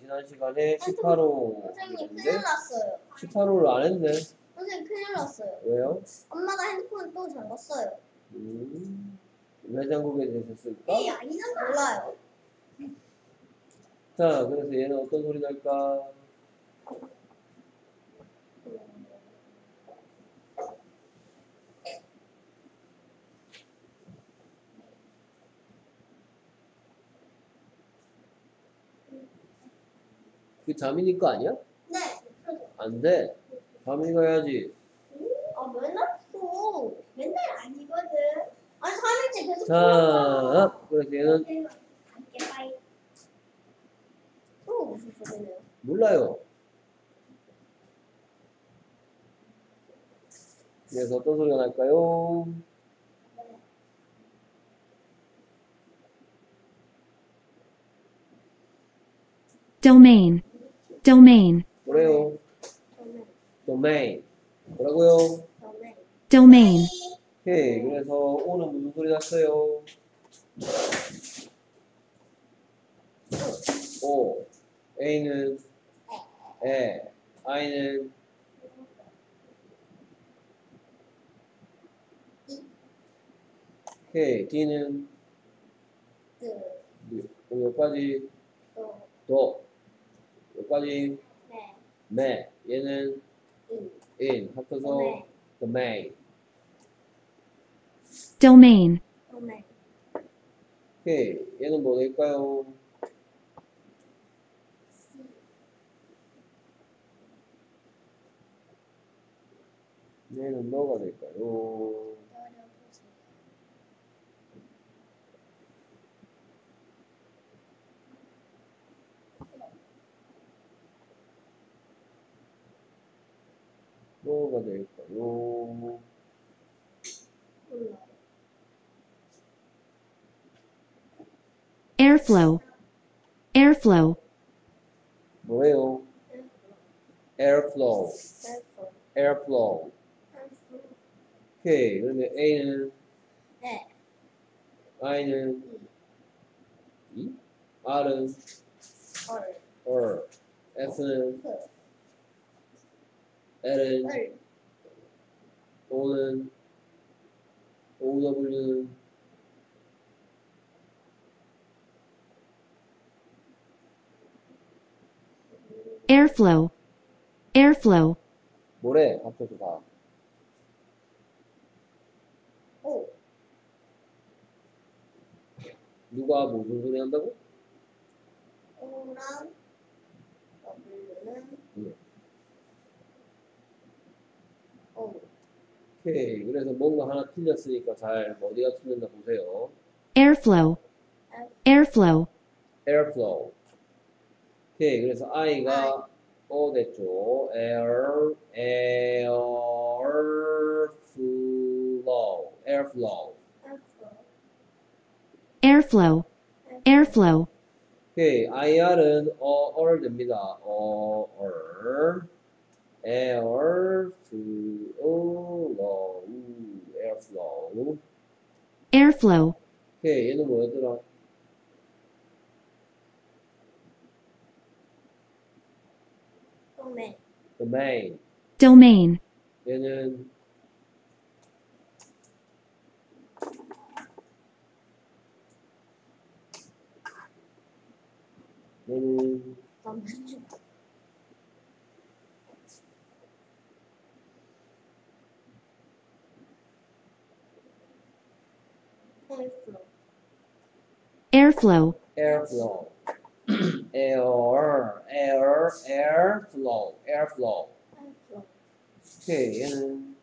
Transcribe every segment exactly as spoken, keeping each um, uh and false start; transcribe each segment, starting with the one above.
지난 시간에 십팔 호 선생님 했는데 큰일 났어요. 십팔 호를 안 했네. 선생님 큰일 났어요. 왜요? 엄마가 핸드폰 또 잠갔어요. 음, 왜 잠그게 되셨을까? 아니잖아. 몰라요. 자, 그래서 얘는 어떤 소리 날까? 그 자민이 거 아니야? 네. 안 돼. 자민이가 해야지. 아 맨날 또 맨날 아니거든. 아니 삼 일째 계속. 자, 그래서 얘는 또 무슨 소리네요? 몰라요. 그래서 어떤 소리가 날까요? domain, domain, 뭐래요? domain. 뭐라고요? domain, 오케이. 그래서 O는 무슨 소리 났어요? O. A는 에. I는 오케이. D는 그럼 여기까지 도. 여기까지 매. 얘는 in. 합쳐서 domain. domain, 오케이. 얘는 뭐 될까요? 얘는 뭐가 될까요? 뭐가 될까요? airflow, airflow, 뭐예요? airflow. airflow. 오케이. 그러면 A는 네. I는 이, R은 헐. or, S는 L은 헐. O는 오더블유는 airflow, airflow, 뭐래? 합쳐서 다. 오. 누가 무슨 소리 한다고? O랑 W는 예. O. 오케이. 그래서 뭔가 하나 틀렸으니까 잘 어디가 틀렸나 보세요. airflow, airflow, airflow. 오케이. 그래서 I가 O 됐죠. air, airflow, airflow. airflow, airflow, 오케이. 아이알은 어, 얼 됩니다. 어, 얼. airflow, airflow. airflow, 오케이. 얘는 뭐였더라? 도메인. domain. domain, 얘는 얘는 airflow, airflow. air, air, airflow, airflow. 오케이. 얘는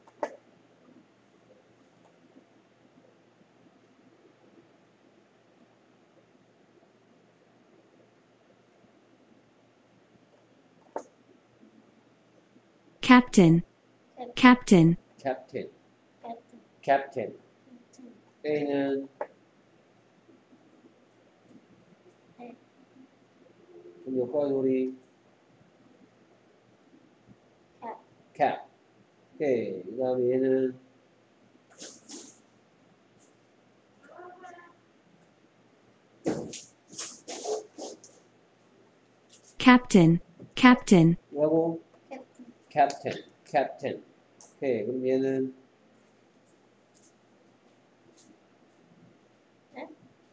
captain, captain, captain, captain. A는 그럼 여기까지 우리 cap. 오케이. 그 다음에 얘는 Captain. Captain. 뭐라고? 캡틴. Captain. Captain. 오케이. 그럼 얘는 네?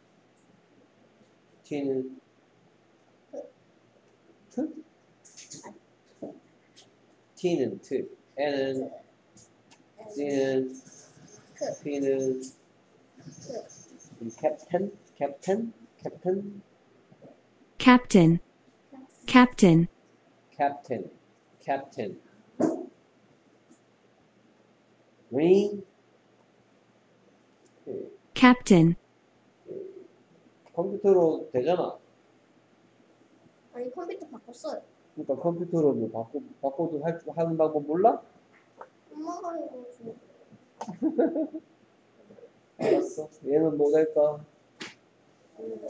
T는 트? T는 트. N은 C는 크. P는 크. 캡틴? 캡틴? 캡틴? Captain. Captain. 캡틴. 캡틴. ring? 오케이. Captain. 컴퓨터로 되잖아. 아니 컴퓨터 바꿨어요. 그러니까 컴퓨터로 뭐 바꿔, 바꿔도 할, 하는 방법 몰라? 엄마가 이거 줘. 알았어. 얘는 뭐 될까? 음.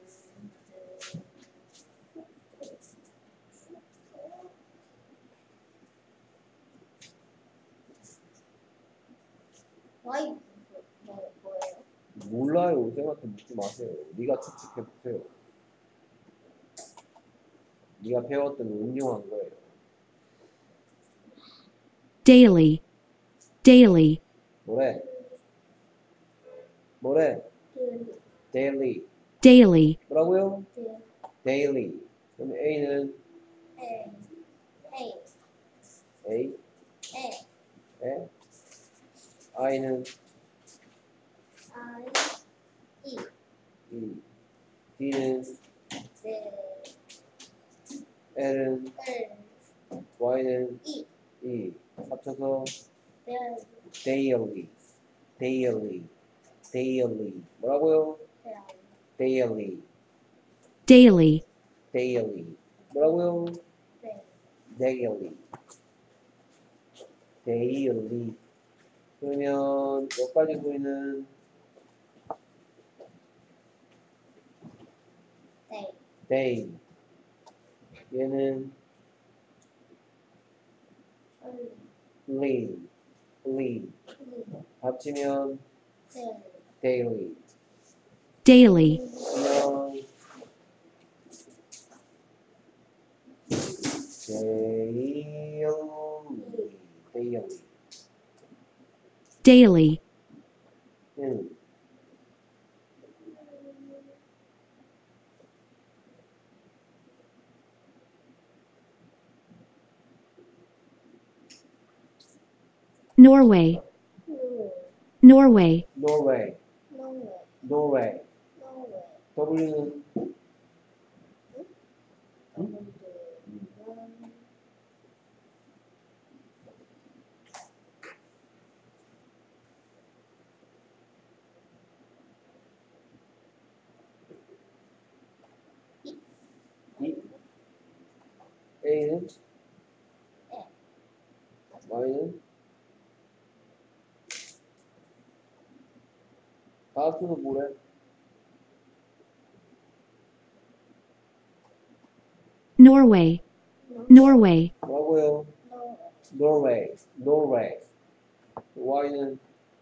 와이 뭐, 뭐, 뭐예요? 몰라요. 쌤한테 묻지 마세요. 네가 추측해 보세요. 네가 배웠던 응용한 거예요. Daily. Daily. 뭐래? 뭐래? 그, daily. Daily. 뭐라고요? 그, daily. 그럼 A는 에, 에이, A, 에, 에, I는 아이, 이, E, D는 네, L은 을, Y는 이, E. 합쳐서 네, daily. daily. daily. 뭐라고요? 네, daily. Daily. daily. 뭐라고요? 네, daily. daily. 그러면 여기까지 보이는 네, day. 얘는 을, lee. lee. 이, 합치면 네, daily. Daily. 그러면 daily. daily. Daily. 음. Norway. 그, Norway. Norway. 노웨, Norway. 노웨, W는 아무도, E. A는 에, Y는 다 합쳐서 뭐래? Norway. Norway. 뭐라고요? 노웨, Norway. Norway. Y는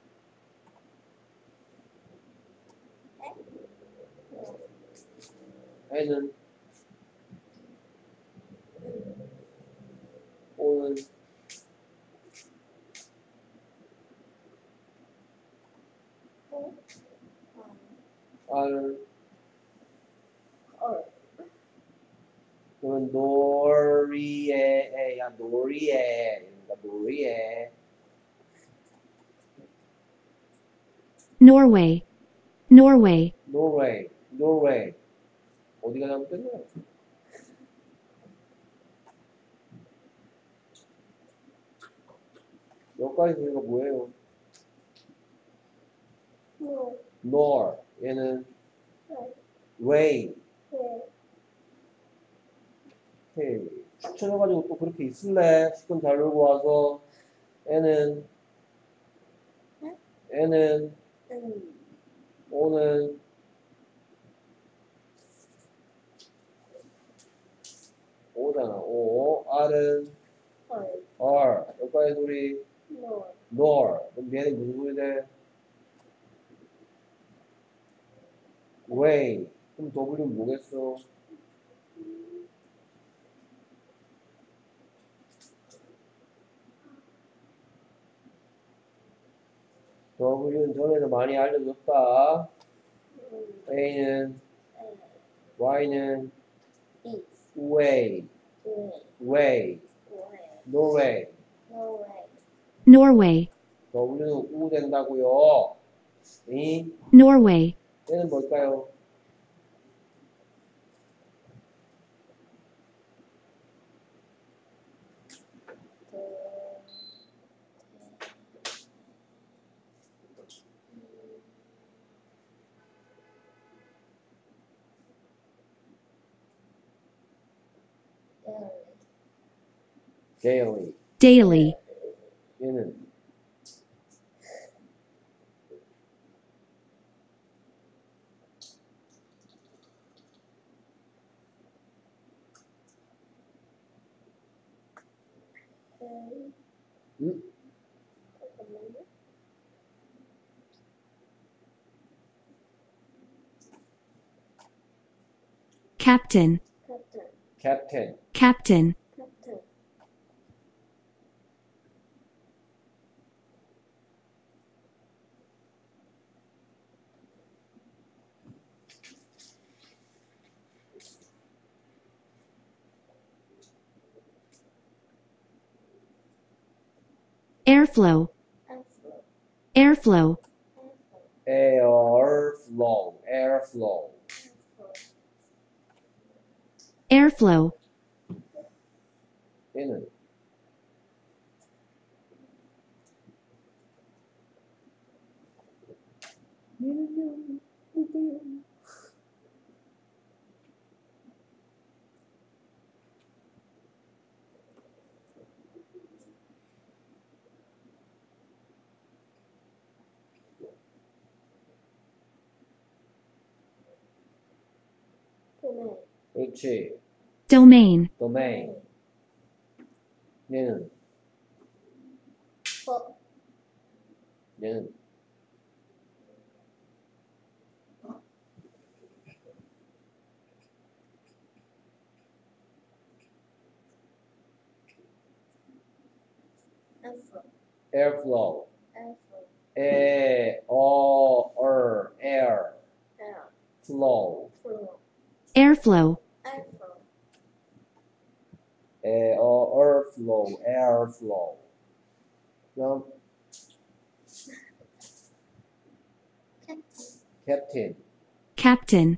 N은 O는 오, R은 얼, 그러면 놀이에 야 놀이에 그러니까 놀이에 Norway. Norway. Norway. Norway. 어디가 잘못된 거야? 여기까지 보니까 뭐예요? 노, Nor. 얘는 네, way. 네, 오케이. 추천해가지고 또 그렇게 있을래? 시간 잘 놀고 와서 N은 네? N은 음, O는 O잖아. O. R은 얼, R. 여기까지 소리 노, nor. 그럼 얘는 무슨 소리 돼? way. 그럼 W는 뭐겠어? W는 전에도 많이 알려줬다. 음, A는 에, Y는 is, way, way, way, way, Norway. no way. Norway, W는 우 된다고요. 이 Norway, 얘는 뭘까요? 그, Daily. daily, 얘는 음, 음? 잠깐만요. captain, captain, Captain. captain, captain, airflow, airflow, airflow, Airflow. Airflow. airflow, airflow, 얘는 얘는요. 뭘까요? domain, 그렇지. domain, Domain. 얘는 버, 얘는 airflow, airflow. airflow, 에, 어, 얼, air, air, flow. flow, airflow, airflow, 에, 어, 얼, flow, airflow. 그다음 captain. captain,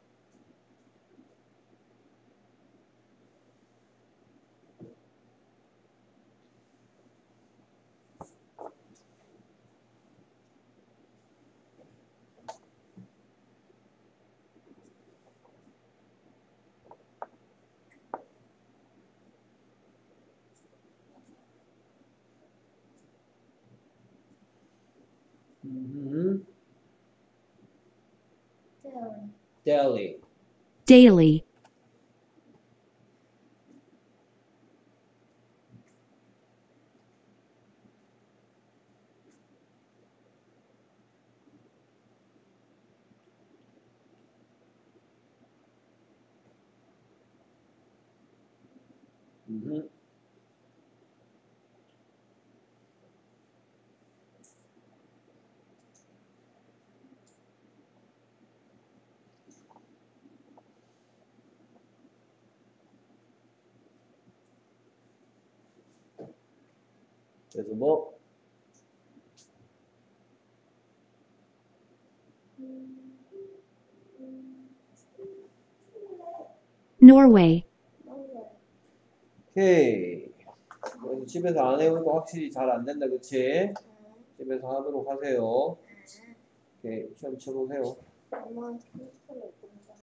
음, daily, daily. daily, 음, 그래서 뭐 Norway, 오케이. 그래서 집에서 안 해보니까 확실히 잘 안 된다, 그치? 집에서 하도록 하세요. 오케이, 시험 쳐보세요. 엄마,